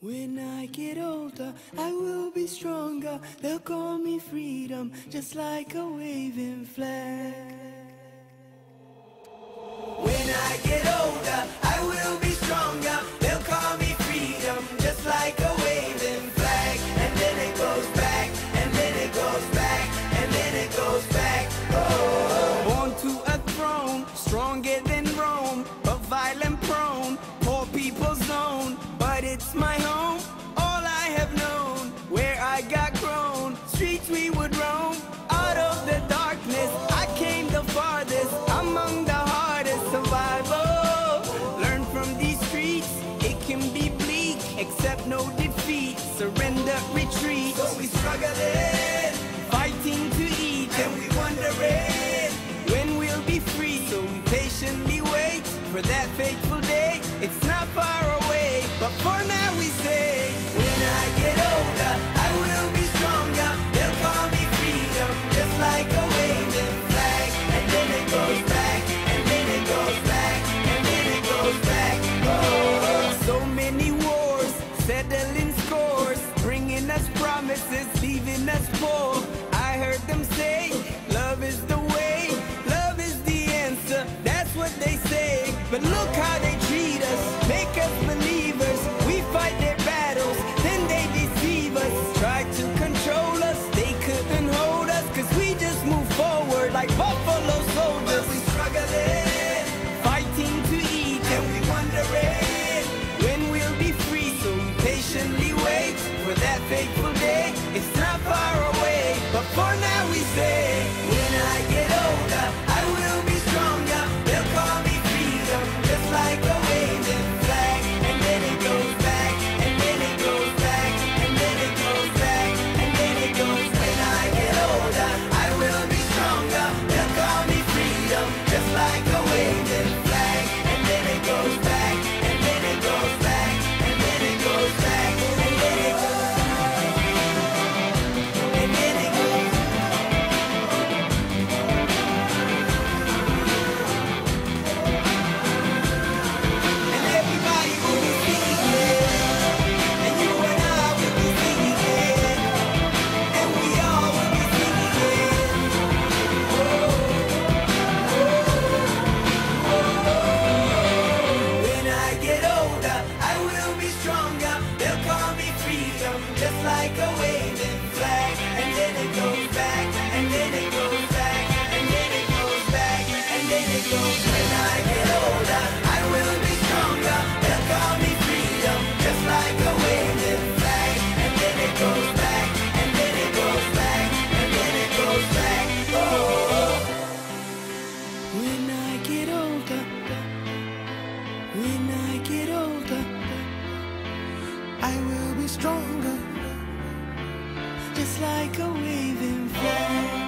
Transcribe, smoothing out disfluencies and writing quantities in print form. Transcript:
When I get older, I will be stronger. They'll call me freedom, just like a waving flag. When I get older, I will be stronger. They'll call me freedom, just like a waving flag. And then it goes back, and then it goes back, and then it goes back. Oh. Born to a throne, stronger than Rome, but violent prone, poor people's zone. But it's my home, all I have known, where I got grown. Streets we would roam, out of the darkness I came the farthest, among the hardest survival. Learn from these streets, it can be bleak, accept no defeat, surrender, retreat. So we struggling, fighting to eat, and we wondering when we'll be free. So we patiently wait for that fateful day. It's not far away, but for now we say, when I get older, I will be stronger. They'll call me freedom, just like a waving flag. And then it goes back, and then it goes back, and then it goes back. Oh. So many wars, settling scores, bringing us promises, leaving us poor. I heard them say, love is the way, love is the answer. That's what they say, but look how they treat us, make us believers. We fight their battles, then they deceive us. Try to control us, they couldn't hold us, cause we just move forward like buffalo soldiers. But we struggling, fighting to eat, and we wondering when we'll be free. So we patiently wait for that fateful day. It's not far away, but for now we say, when I get older, I will be stronger. They'll call me freedom, just like a waving flag. And then it goes back, and then it goes back, and then it goes back, and then it goes. When I get older, I will be stronger. They'll call me freedom, just like a waving flag. And then it goes back, and then it goes back, and then it goes back, and then it goes, and then it goes. And everybody will be singing it, and you and I will be singing it, and we all will be singing it. When I get older, I will be stronger. They'll call me freedom, just like a waving flag. And then it goes back, and then it goes back, and then it goes back, and then it goes. When I get older, I will be stronger. They'll call me freedom, just like a waving flag. And then it goes back, and then it goes back, and then it goes back. Oh. When I get older, when I get older, I will be stronger, just like a waving flag.